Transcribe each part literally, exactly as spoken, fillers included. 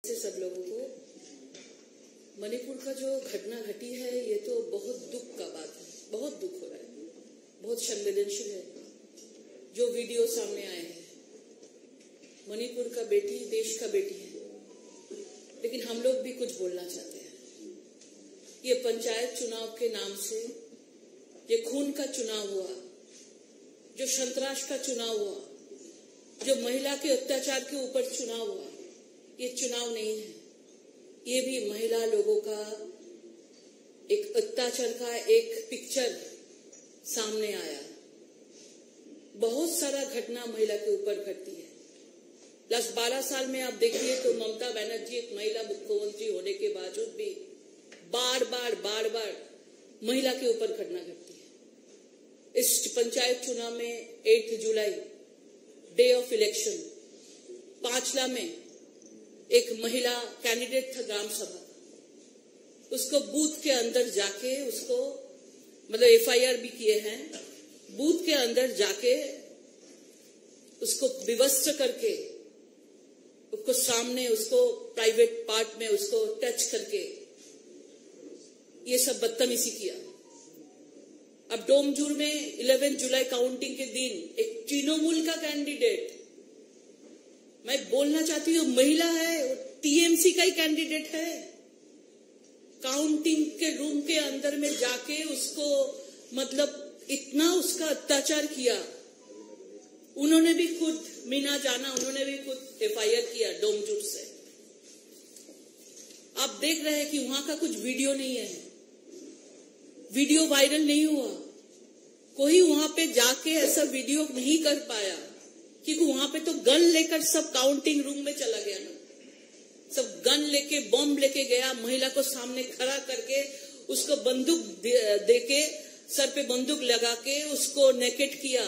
से सब लोगों को मणिपुर का जो घटना घटी है ये तो बहुत दुख का बात है, बहुत दुख हो रहा है, बहुत संवेदनशील है। जो वीडियो सामने आए हैं, मणिपुर का बेटी देश का बेटी है, लेकिन हम लोग भी कुछ बोलना चाहते हैं। ये पंचायत चुनाव के नाम से ये खून का चुनाव हुआ, जो संतरास का चुनाव हुआ, जो महिला के अत्याचार के ऊपर चुनाव हुआ, ये चुनाव नहीं है, ये भी महिला लोगों का एक अत्याचार का एक पिक्चर सामने आया। बहुत सारा घटना महिला के ऊपर घटती है। लास्ट बारह साल में आप देखिए तो ममता बनर्जी एक महिला मुख्यमंत्री होने के बावजूद भी बार बार बार बार महिला के ऊपर घटना घटती है। इस पंचायत चुनाव में आठ जुलाई डे ऑफ इलेक्शन पांचला में एक महिला कैंडिडेट था ग्राम सभा, उसको बूथ के अंदर जाके उसको मतलब एफ आई आर भी किए हैं, बूथ के अंदर जाके उसको विवस्त्र करके उसको सामने उसको प्राइवेट पार्ट में उसको टच करके ये सब बदतमीजी किया। अब डोमजूर में ग्यारह जुलाई काउंटिंग के दिन एक तृणमूल का कैंडिडेट, मैं बोलना चाहती हूँ महिला है, टी एम सी का ही कैंडिडेट है, काउंटिंग के रूम के अंदर में जाके उसको मतलब इतना उसका अत्याचार किया। उन्होंने भी खुद मीना जाना, उन्होंने भी खुद एफ आई आर किया डोमजूर से। आप देख रहे हैं कि वहां का कुछ वीडियो नहीं है, वीडियो वायरल नहीं हुआ, कोई वहां पे जाके ऐसा वीडियो नहीं कर पाया, क्योंकि वहां पे तो गन लेकर सब काउंटिंग रूम में चला गया ना, सब गन लेके बम लेके गया, महिला को सामने खड़ा करके उसको बंदूक दे, दे के सर पे बंदूक लगा के उसको नेकेट किया,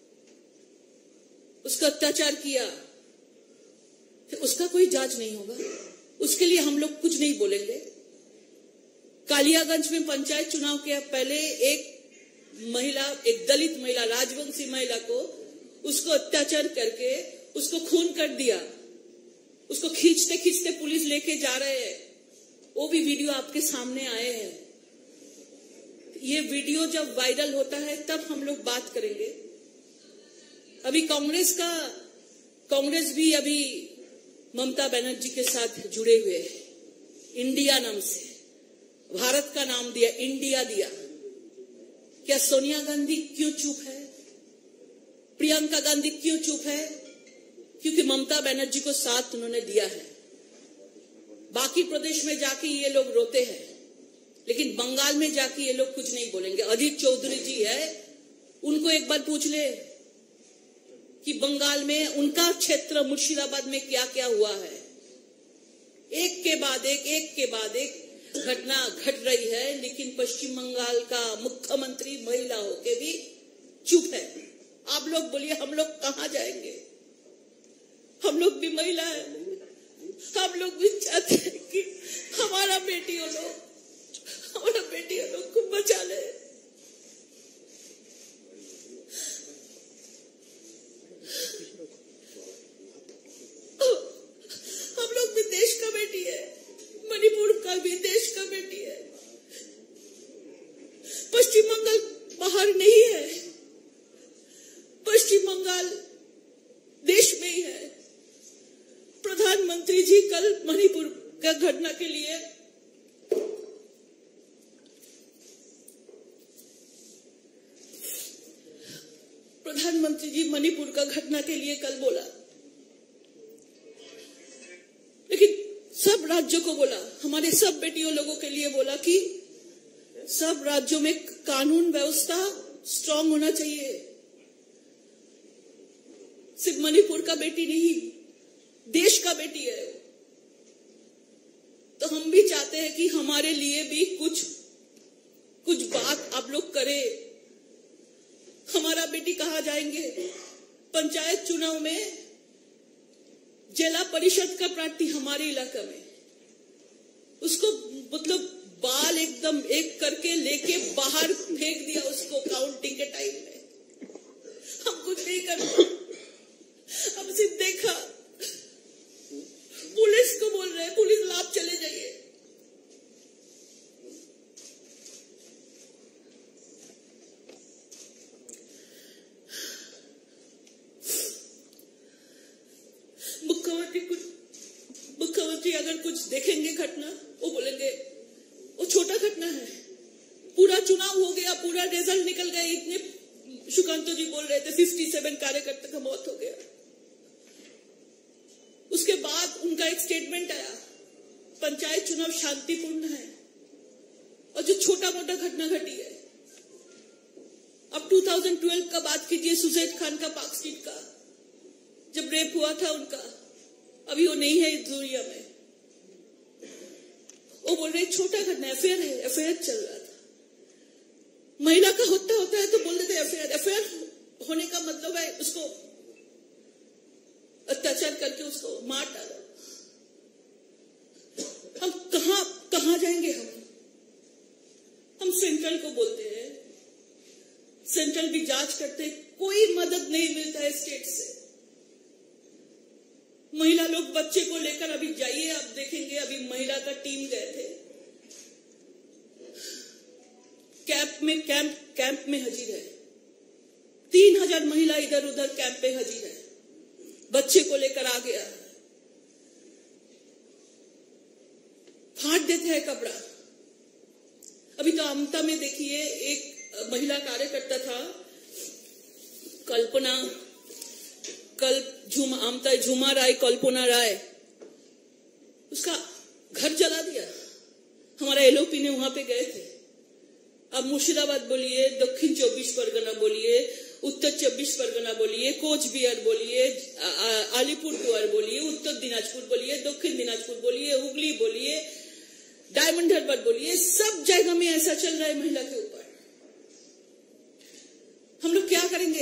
उसका अत्याचार किया। फिर उसका कोई जांच नहीं होगा, उसके लिए हम लोग कुछ नहीं बोलेंगे। कालियागंज में पंचायत चुनाव के पहले एक महिला, एक दलित महिला, राजवंशी महिला को उसको अत्याचार करके उसको खून कर दिया, उसको खींचते खींचते पुलिस लेके जा रहे हैं, वो भी वीडियो आपके सामने आए हैं। ये वीडियो जब वायरल होता है तब हम लोग बात करेंगे। अभी कांग्रेस का कांग्रेस भी अभी ममता बनर्जी के साथ जुड़े हुए हैं, इंडिया नाम से, भारत का नाम दिया, इंडिया दिया। क्या सोनिया गांधी क्यों चुप है, प्रियंका गांधी क्यों चुप है? क्योंकि ममता बनर्जी को साथ उन्होंने दिया है। बाकी प्रदेश में जाके ये लोग रोते हैं, लेकिन बंगाल में जाके ये लोग कुछ नहीं बोलेंगे। अजीत चौधरी जी है, उनको एक बार पूछ ले कि बंगाल में उनका क्षेत्र मुर्शिदाबाद में क्या क्या हुआ है। एक के बाद एक एक के बाद एक घटना घट रही है, लेकिन पश्चिम बंगाल का मुख्यमंत्री महिला होके भी चुप है। आप लोग बोलिए हम लोग कहां जाएंगे? हम लोग भी महिला है, हम लोग भी चाहते हैं कि हमारा बेटियों लोग हमारा बेटियों लोग को बचा ले। हम लोग भी देश का बेटी है, मणिपुर का भी देश का बेटी है। पश्चिम बंगाल बाहर नहीं है, पश्चिम बंगाल देश में ही है। प्रधानमंत्री जी कल मणिपुर का घटना के लिए प्रधानमंत्री जी मणिपुर का घटना के लिए कल बोला, लेकिन सब राज्यों को बोला, हमारे सब बेटियों लोगों के लिए बोला कि सब राज्यों में कानून व्यवस्था स्ट्रांग होना चाहिए। सिर्फ मणिपुर का बेटी नहीं, देश का बेटी है। तो हम भी चाहते हैं कि हमारे लिए भी कुछ कुछ बात आप लोग करें। हमारा बेटी कहाँ जाएंगे? पंचायत चुनाव में जिला परिषद का प्रार्थी हमारे इलाका में, उसको मतलब बाल एकदम एक करके लेके बाहर फेंक दिया उसको काउंटिंग के टाइम में। हम कुछ नहीं कर पाए, हम सिर्फ देखा। पुलिस को बोल रहे मुख्यमंत्री अगर कुछ देखेंगे घटना, वो बोलेंगे वो छोटा घटना है, पूरा चुनाव हो गया, पूरा रिजल्ट निकल गया, इतने सुकांतो जी बोल रहे थे सत्तावन कार्यकर्ता का मौत हो गया। उसके बाद उनका एक स्टेटमेंट आया, पंचायत चुनाव शांतिपूर्ण है, और जो छोटा मोटा घटना घटी है। अब दो हज़ार बारह का बात कीजिए, सुजैद खान का पार्क स्ट्रीट का जब रेप हुआ था उनका, अभी वो नहीं है इस दुनिया में, वो बोल रहे छोटा घटना, अफेयर है, अफेयर चल रहा था। महिला का हत्या होता है तो बोल देते अफेयर, अफेयर होने का मतलब है उसको अत्याचार करके उसको मार डालो। हम कहां कहां जाएंगे? हम हम सेंट्रल को बोलते हैं, सेंट्रल भी जांच करते, कोई मदद नहीं मिलता है स्टेट से। महिला लोग बच्चे को लेकर अभी जाइए, आप देखेंगे अभी महिला का टीम गए थे कैंप में, कैंप कैंप में हाजिर है, तीन हजार महिला इधर उधर कैंप में हाजिर है, बच्चे को लेकर आ गया, फाड़ देते हैं कपड़ा। अभी तो आमता में देखिए एक महिला कार्यकर्ता था, कल्पना कल झुमा आमता झुमा राय कल्पना राय, उसका घर जला दिया। हमारा एलओपी ने वहां पे गए थे। अब मुर्शिदाबाद बोलिए, दक्षिण चौबीस परगना बोलिए, उत्तर चौबीस परगना बोलिए, कोच बिहार बोलिए, अलीपुरद्वार बोलिए, उत्तर दिनाजपुर बोलिए, दक्षिण दिनाजपुर बोलिए, हुगली बोलिए, डायमंड हार्बर बोलिए, सब जगह में ऐसा चल रहा है महिला के ऊपर। हम लोग क्या करेंगे?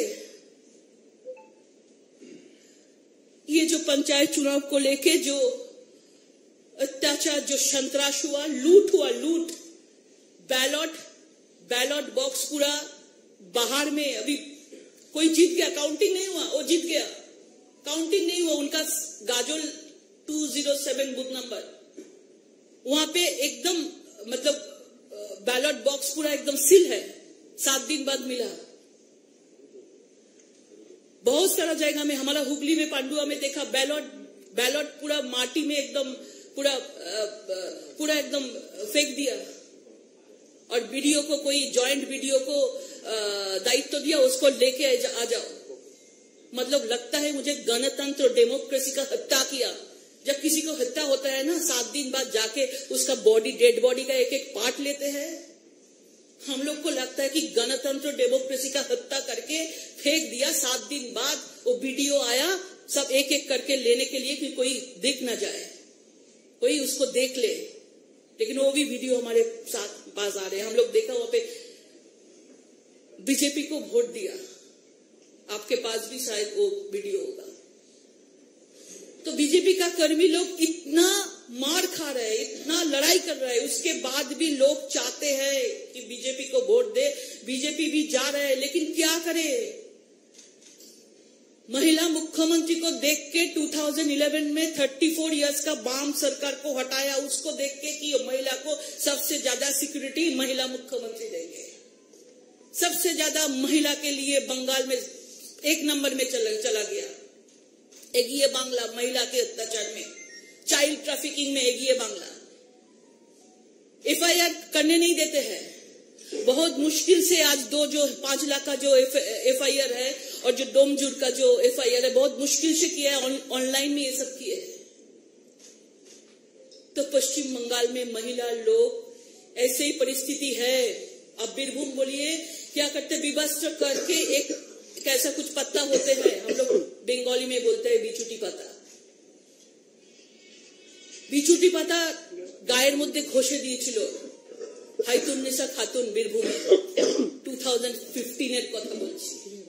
ये जो पंचायत चुनाव को लेके जो अत्याचार, जो संतराश हुआ, लूट हुआ, लूट, बैलॉट बैलॉट बॉक्स पूरा बाहर में, अभी कोई जीत गया, काउंटिंग नहीं हुआ, वो जीत गया, काउंटिंग नहीं हुआ, उनका गाजोल दो सौ सात बूथ नंबर, वहां पे एकदम मतलब बैलॉट बॉक्स पूरा एकदम सील है, सात दिन बाद मिला। बहुत सारा जगह में, हमारा हुगली में, पांडुआ में देखा, बैलॉट बैलॉट पूरा माटी में एकदम पूरा पूरा एकदम फेंक दिया, और वीडियो को कोई जॉइंट वीडियो को दायित्व तो दिया, उसको लेके आ जाओ। मतलब लगता है मुझे गणतंत्र और डेमोक्रेसी का हत्या किया। जब किसी को हत्या होता है ना, सात दिन बाद जाके उसका बॉडी, डेड बॉडी का एक एक पार्ट लेते हैं। हम लोग को लगता है कि गणतंत्र और डेमोक्रेसी का हत्या करके फेंक दिया, सात दिन बाद वो वीडियो आया, सब एक एक करके लेने के लिए कि कोई देख ना जाए, कोई उसको देख ले, लेकिन वो भी वीडियो हमारे साथ पास आ रहे हैं। हम लोग देखा वहां पे बीजेपी को वोट दिया, आपके पास भी शायद वो वीडियो होगा। तो बीजेपी का कर्मी लोग इतना मार खा रहे हैं, इतना लड़ाई कर रहे हैं, उसके बाद भी लोग चाहते हैं कि बीजेपी को वोट दे। बीजेपी भी जा रहे हैं, लेकिन क्या करे? महिला मुख्यमंत्री को देख के दो हज़ार ग्यारह में चौंतीस इयर्स का वाम सरकार को हटाया, उसको देख के कि महिला को सबसे ज्यादा सिक्योरिटी महिला मुख्यमंत्री देंगे, सबसे ज्यादा महिला के लिए बंगाल में एक नंबर में चला, चला गया। एगिए बांग्ला, महिला के अत्याचार में, चाइल्ड ट्रैफिकिंग में एगिए बांग्ला। एफआईआर करने नहीं देते हैं, बहुत मुश्किल से आज दो जो पांच लाख का जो एफआईआर है और जो डोमजुर का जो एफआईआर है, बहुत मुश्किल से किया है, ऑनलाइन में ये सब किए हैं। तो पश्चिम बंगाल में महिला लोग ऐसे ही परिस्थिति है। अब बीरभूम बोलिए, क्या करते, विवस्त्र करके एक कैसा कुछ पत्ता होते हैं, हम लोग बंगाली में बोलते हैं बिचुटी पत्ता, बिचुटी पत्ता गायर मध्य घषे दिएছিল হাইতুন্নেসা খাতুন বীরভূমে दो हज़ार पंद्रह এর কথা বলছি।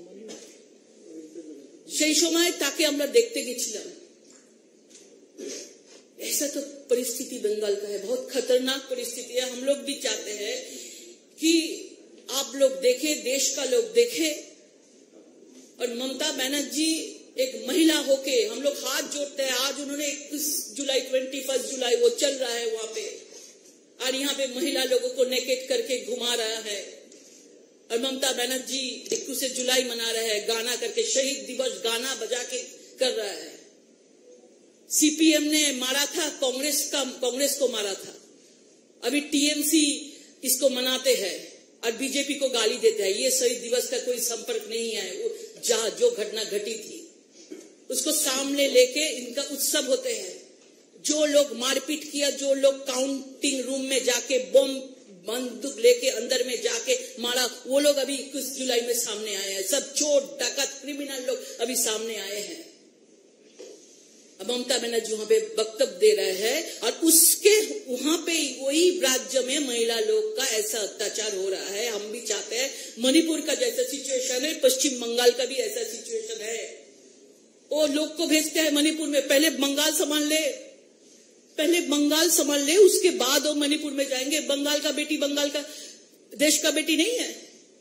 সেই সময় তাকে আমরা দেখতে গেছিলাম। ऐसा तो परिस्थिति बंगाल का है, बहुत खतरनाक परिस्थिति है। हम लोग भी चाहते हैं कि आप लोग देखे, देश का लोग देखे, और ममता बनर्जी एक महिला होके हम लोग हाथ जोड़ते हैं। आज उन्होंने इक्कीस जुलाई इक्कीस जुलाई वो चल रहा है वहां पे, और यहाँ पे महिला लोगों को नेकेट करके घुमा रहा है, और ममता बनर्जी इक्कीस जुलाई मना रहा है गाना करके, शहीद दिवस गाना बजा के कर रहा है। सीपीएम ने मारा था, कांग्रेस का कांग्रेस को मारा था। अभी टीएमसी इसको मनाते हैं और बीजेपी को गाली देते हैं। ये शहीद दिवस का कोई संपर्क नहीं है। जहां जो घटना घटी थी उसको सामने लेके इनका उत्सव होते हैं। जो लोग मारपीट किया, जो लोग काउंटिंग रूम में जाके बम बंदूक लेके अंदर में जाके मारा, वो लोग अभी इक्कीस जुलाई में सामने आए हैं। सब चोर डाकत क्रिमिनल लोग अभी सामने आए हैं। ममता बनर्जी वहां पे वक्तव्य दे रहे हैं और उसके वहां पे वही राज्य में महिला लोग का ऐसा अत्याचार हो रहा है। हम भी चाहते हैं मणिपुर का जैसा सिचुएशन है, पश्चिम बंगाल का भी ऐसा सिचुएशन है। वो लोग को भेजते हैं मणिपुर में, पहले बंगाल संभाल ले, पहले बंगाल संभाल ले, उसके बाद वो मणिपुर में जाएंगे। बंगाल का बेटी बंगाल का देश का बेटी नहीं है।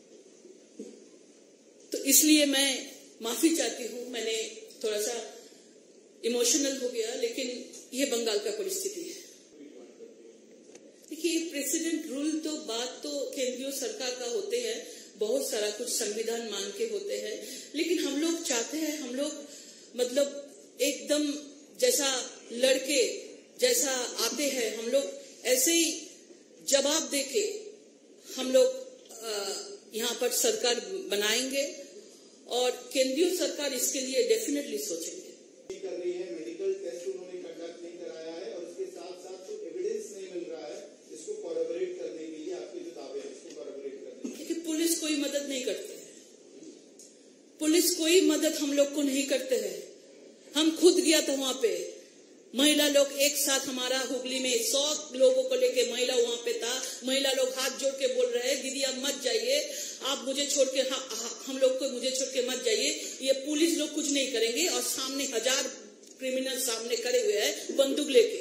तो इसलिए मैं माफी चाहती हूं, मैंने थोड़ा सा इमोशनल हो गया, लेकिन ये बंगाल का परिस्थिति है। देखिए, प्रेसिडेंट रूल तो बात तो केंद्रीय सरकार का होते हैं, बहुत सारा कुछ संविधान मान के होते हैं, लेकिन हम लोग चाहते हैं, हम लोग मतलब एकदम जैसा लड़के जैसा आते हैं, हम लोग ऐसे ही जवाब देके हम लोग यहाँ पर सरकार बनाएंगे और केंद्रीय सरकार इसके लिए डेफिनेटली सोचेंगे। कर रही है, मेडिकल टेस्ट उन्होंने कंडक्ट नहीं कराया है और उसके साथ साथ जो एविडेंस नहीं मिल रहा है इसको कोरबोरेट करने के लिए, आपके जो दावे हैं उसको कोरबोरेट करने के लिए। क्योंकि पुलिस कोई मदद नहीं करती है, पुलिस कोई मदद हम लोग को नहीं करते हैं। हम खुद गया था वहां पे, महिला लोग एक साथ, हमारा हुगली में सौ लोगों को लेके महिला वहां पे था। महिला लोग हाथ जोड़ के बोल रहे हैं, दीदी आप मत जाइए, आप मुझे छोड़ के, हा, हा, हम लोग को मुझे छोड़ के मत जाइए, ये पुलिस लोग कुछ नहीं करेंगे। और सामने हजार क्रिमिनल सामने खड़े हुए हैं बंदूक लेके।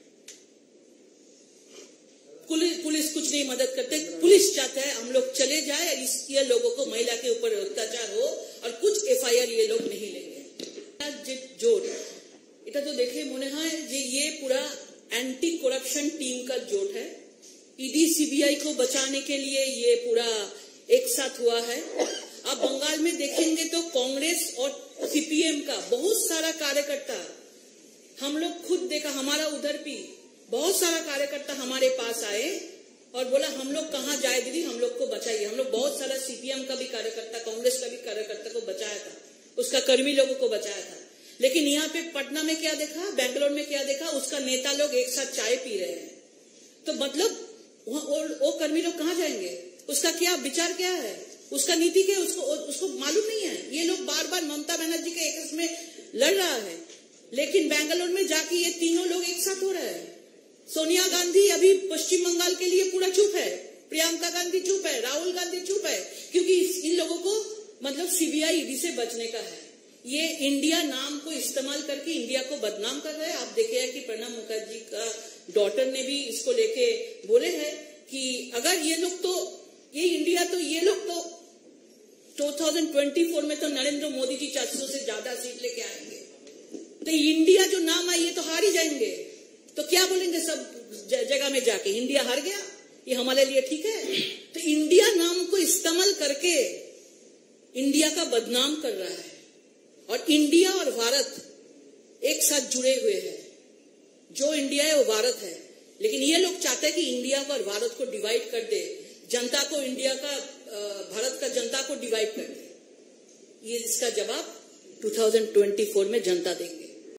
पुलिस पुलिस कुछ नहीं मदद करते। पुलिस चाहता है हम लोग चले जाए, ये लोगों को, महिला के ऊपर अत्याचार हो और कुछ एफआईआर ये लोग नहीं लेंगे। जोड़ এটা তো দেখে মনে হয় যে ये पूरा एंटी करप्शन टीम का जोड़ है। ईडी सीबीआई को बचाने के लिए ये पूरा एक साथ हुआ है। अब बंगाल में देखेंगे तो कांग्रेस और सीपीएम का बहुत सारा कार्यकर्ता, हम लोग खुद देखा, हमारा उधर भी बहुत सारा कार्यकर्ता हमारे पास आए और बोला हम लोग कहाँ जाए दीदी, हम लोग को बचाइए। हम लोग बहुत सारा सीपीएम का भी कार्यकर्ता, कांग्रेस का भी कार्यकर्ता को बचाया था, उसका कर्मी लोगों को बचाया था। लेकिन यहाँ पे पटना में क्या देखा, बेंगलोर में क्या देखा, उसका नेता लोग एक साथ चाय पी रहे हैं। तो मतलब वो, वो कर्मी लोग कहाँ जाएंगे? उसका क्या विचार, क्या है उसका नीति, क्या उसको उसको मालूम नहीं है। ये लोग बार बार ममता बनर्जी के एक में लड़ रहा है, लेकिन बेंगलोर में जाके ये तीनों लोग एक साथ हो रहे हैं। सोनिया गांधी अभी पश्चिम बंगाल के लिए पूरा चुप है, प्रियंका गांधी चुप है, राहुल गांधी चुप है, क्योंकि इन लोगों को मतलब सीबीआई ईडी से बचने का है। ये इंडिया नाम को इस्तेमाल करके इंडिया को बदनाम कर रहे हैं। आप देखे हैं कि प्रणब मुखर्जी का डॉटर ने भी इसको लेके बोले हैं कि अगर ये लोग तो ये इंडिया तो ये लोग तो दो हज़ार चौबीस में तो नरेंद्र मोदी जी चार सौ से ज्यादा सीट लेके आएंगे, तो इंडिया जो नाम आई ये तो हार ही जाएंगे। तो क्या बोलेंगे सब जगह में जाके, इंडिया हार गया, ये हमारे लिए ठीक है। तो इंडिया नाम को इस्तेमाल करके इंडिया का बदनाम कर रहा है। और इंडिया और भारत एक साथ जुड़े हुए हैं। जो इंडिया है वो भारत है, लेकिन ये लोग चाहते हैं कि इंडिया और भारत को डिवाइड कर दे, जनता को, इंडिया का, भारत का जनता को डिवाइड कर दे। ये इसका जवाब दो हज़ार चौबीस में जनता देगी।